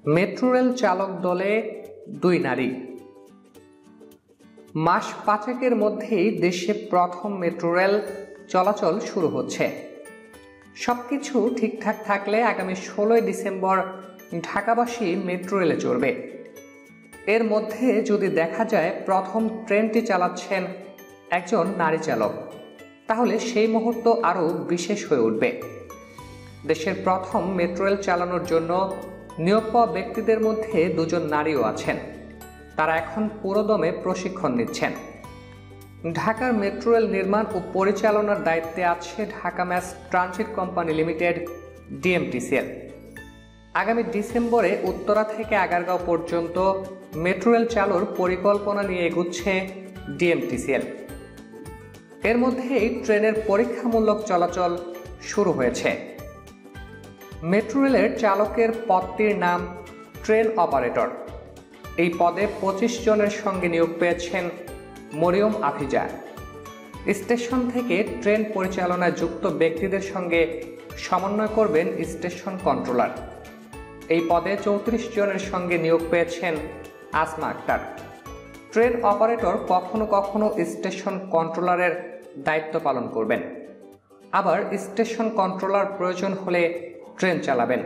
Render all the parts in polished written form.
Metro rail চালক দলে 2 নারী। মাস 5 মধ্যেই দেশে প্রথম মেট্রো রেল চলাচল শুরু হচ্ছে। সবকিছু ঠিকঠাক থাকলে আগামী 16 ডিসেম্বর ঢাকাবাসী মেট্রো রেলে চড়বে। এর মধ্যে যদি দেখা যায় প্রথম ট্রেনটি চালাচ্ছেন একজন নারী চালক, তাহলে সেই মুহূর্ত আরও বিশেষ হয়ে উঠবে। দেশের প্রথম মেট্রো রেল চালানোর জন্য নিয়োগ পাওয়া ব্যক্তিদের মধ্যে 2 জন নারীও আছেন। তারা এখন পুরোদমে প্রশিক্ষণ নিচ্ছেন। ঢাকার মেট্রো রেল নির্মাণ ও পরিচালনার দায়িত্বে আছে Dhaka mass transit company limited DMTCL. আগামী ডিসেম্বরে উত্তরা থেকে আগারগাঁও পর্যন্ত মেট্রো রেল চালুর পরিকল্পনা নিয়ে এগুচ্ছে ডিএমটিসিএল। এর মধ্যেই ট্রেনের পরীক্ষামূলক চলাচল শুরু হয়েছে। মেট্রো রেলের চালকের পদটির নাম ট্রেন অপারেটর। এই পদে 25 জনের সঙ্গে নিয়োগ পেয়েছেন মরিয়ম আফিজা। স্টেশন থেকে ট্রেন পরিচালনায় যুক্ত ব্যক্তিদের সঙ্গে সমন্বয় করবেন স্টেশন কন্ট্রোলার। এই পদে 34 জনের সঙ্গে নিয়োগ পেয়েছেন আসমা আক্তার। ট্রেন অপারেটর কখনো কখনো স্টেশন কন্ট্রোলারের দায়িত্ব পালন করবেন, আবার স্টেশন কন্ট্রোলার প্রয়োজন হলে ট্রেন চালাবেন।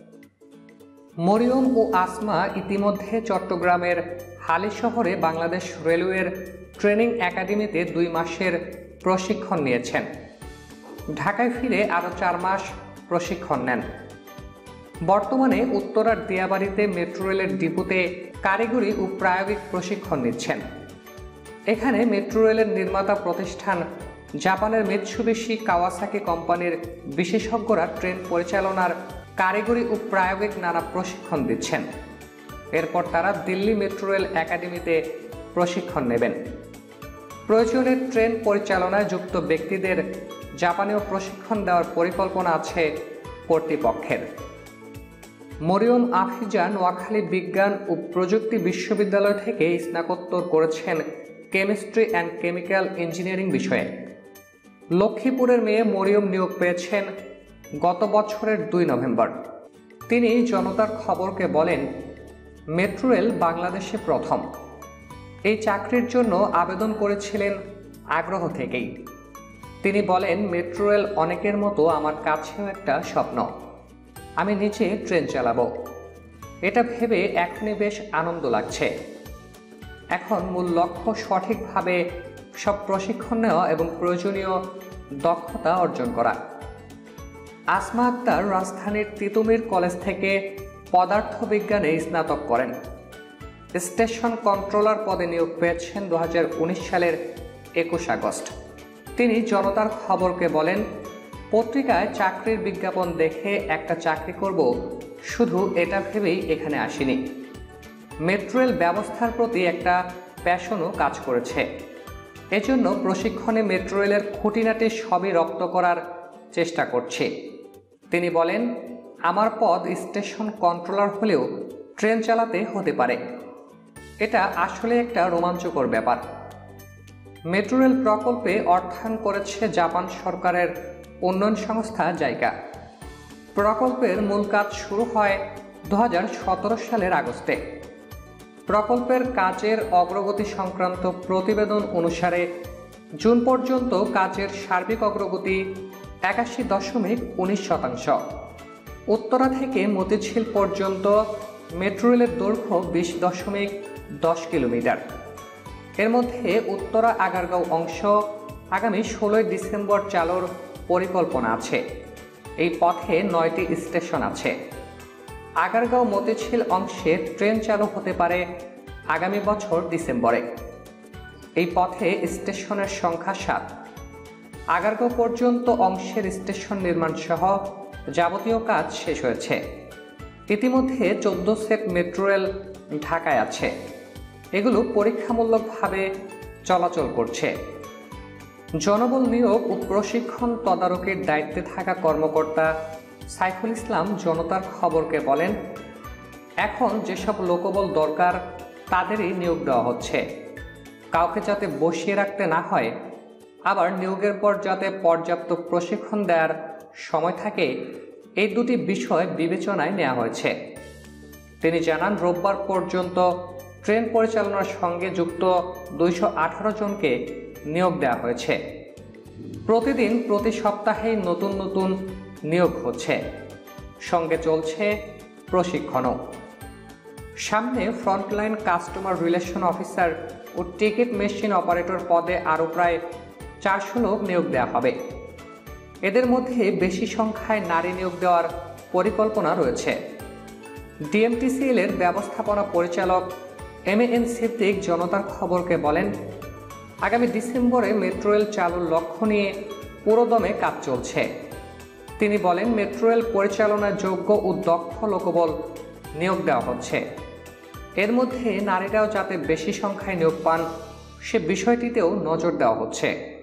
মরিয়ম ও আসমা ইতিমধ্যে চট্টগ্রামের হালি শহরে বাংলাদেশ রেলওয়ের ট্রেনিং একাডেমিতে 2 মাসের প্রশিক্ষণ নিয়েছেন। ঢাকায় ফিরে আরও 4 মাস প্রশিক্ষণ নেন। বর্তমানে উত্তরার দিয়াবাড়িতে মেট্রো রেলের ডিপোতে কারিগরি ও প্রায়োগিক প্রশিক্ষণ নিচ্ছেন। এখানে মেট্রো রেলের নির্মাতা প্রতিষ্ঠান জাপানের মিৎসুবিশি কাওয়াসাকি কোম্পানির বিশেষজ্ঞরা ট্রেন পরিচালনার কারিগরি ও প্রায়োগিক নানা প্রশিক্ষণ দিচ্ছেন। এরপর তারা দিল্লি মেট্রো রেল একাডেমিতে প্রশিক্ষণ নেবেন। প্রয়োজনে ট্রেন পরিচালনায় যুক্ত ব্যক্তিদের জাপানেও প্রশিক্ষণ দেওয়ার পরিকল্পনা আছে কর্তৃপক্ষের। মরিয়ম আফিজা নোয়াখালী বিজ্ঞান ও প্রযুক্তি বিশ্ববিদ্যালয় থেকে স্নাতকোত্তর করেছেন কেমিস্ট্রি অ্যান্ড কেমিক্যাল ইঞ্জিনিয়ারিং বিষয়ে। লক্ষ্মীপুরের মেয়ে মরিয়ম নিয়োগ পেয়েছেন গত বছরের 2 নভেম্বর। তিনি জনতার খবরকে বলেন, মেট্রো রেল বাংলাদেশে প্রথম। এই চাকরির জন্য আবেদন করেছিলেন আগ্রহ থেকেই। তিনি বলেন, মেট্রো রেল অনেকের মতো আমার কাছেও একটা স্বপ্ন। আমি নিজে ট্রেন চালাবো, এটা ভেবে এখনই বেশ আনন্দ লাগছে। এখন মূল লক্ষ্য সঠিকভাবে সব প্রশিক্ষণ নেওয়া এবং প্রয়োজনীয় দক্ষতা অর্জন করা। আসমা আক্তার রাজধানীর তিতুমির কলেজ থেকে পদার্থবিজ্ঞানে স্নাতক করেন। স্টেশন কন্ট্রোলার পদে নিয়োগ পেয়েছেন 2019 সালের 21 আগস্ট। তিনি জনতার খবরকে বলেন, পত্রিকায় চাকরির বিজ্ঞাপন দেখে একটা চাকরি করব, শুধু এটা ভেবেই এখানে আসিনি। মেট্রো রেল ব্যবস্থার প্রতি একটা প্যাশনও কাজ করেছে। এজন্য প্রশিক্ষণে মেট্রো রেলের খুঁটিনাটি সবই রপ্ত করার চেষ্টা করছি। তিনি বলেন, আমার পদ স্টেশন কন্ট্রোলার হলেও ট্রেন চালাতে হতে পারে। এটা আসলে একটা রোমাঞ্চকর ব্যাপার। মেট্রো রেল প্রকল্পে অর্থায়ন করেছে জাপান সরকারের উন্নয়ন সংস্থা জাইকা। প্রকল্পের মূল কাজ শুরু হয় 2017 সালের আগস্টে। প্রকল্পের কাজের অগ্রগতি সংক্রান্ত প্রতিবেদন অনুসারে জুন পর্যন্ত কাজের সার্বিক অগ্রগতি 81.19%। উত্তরা থেকে মতিঝিল পর্যন্ত মেট্রো রেলের দৈর্ঘ্য 20.10 কিলোমিটার। এর মধ্যে উত্তরা আগারগাঁও অংশ আগামী 16 ডিসেম্বর চালুর পরিকল্পনা আছে। এই পথে 9টি স্টেশন আছে। আগারগাঁও মতিঝিল অংশে ট্রেন চালু হতে পারে আগামী বছর ডিসেম্বরে। এই পথে স্টেশনের সংখ্যা 7। আগারগাঁও পর্যন্ত অংশের স্টেশন নির্মাণ সহ যাবতীয় কাজ শেষ হয়েছে। ইতিমধ্যে 14 সেট মেট্রো রেল ঢাকায় আছে। এগুলো পরীক্ষামূলকভাবে চলাচল করছে। জনবল নিয়োগ ও প্রশিক্ষণ তদারকির দায়িত্বে থাকা কর্মকর্তা সাইফুল ইসলাম জনতার খবরকে বলেন, এখন যেসব লোকবল দরকার তাদেরই নিয়োগ দেওয়া হচ্ছে। কাউকে যাতে বসিয়ে রাখতে না হয়, আবার নিয়োগের পর যাতে পর্যাপ্ত প্রশিক্ষণ দেওয়ার সময় থাকে, এই দুটি বিষয় বিবেচনায় নেওয়া হয়েছে। তিনি জানান, রোববার পর্যন্ত ট্রেন পরিচালনার সঙ্গে যুক্ত 218 জনকে নিয়োগ দেওয়া হয়েছে। প্রতিদিন প্রতি সপ্তাহে নতুন নতুন নিয়োগ হচ্ছে, সঙ্গে চলছে প্রশিক্ষণও। সামনে ফ্রন্টলাইন কাস্টমার রিলেশন অফিসার ও টিকিট মেশিন অপারেটর পদে আরও প্রায় 400 লোক নিয়োগ দেওয়া হবে। এদের মধ্যে বেশি সংখ্যায় নারী নিয়োগ দেওয়ার পরিকল্পনা রয়েছে। ডিএমটিসিএল এর ব্যবস্থাপনা পরিচালক MAN সিদ্দিক জনতার খবরকে বলেন, আগামী ডিসেম্বরে মেট্রো রেল চালুর লক্ষ্য নিয়ে পুরোদমে কাজ চলছে। তিনি বলেন, মেট্রো রেল পরিচালনায় যোগ্য ও দক্ষ লোকবল নিয়োগ দেওয়া হচ্ছে। এর মধ্যে নারীরাও যাতে বেশি সংখ্যায় নিয়োগ পান সে বিষয়টিতেও নজর দেওয়া হচ্ছে।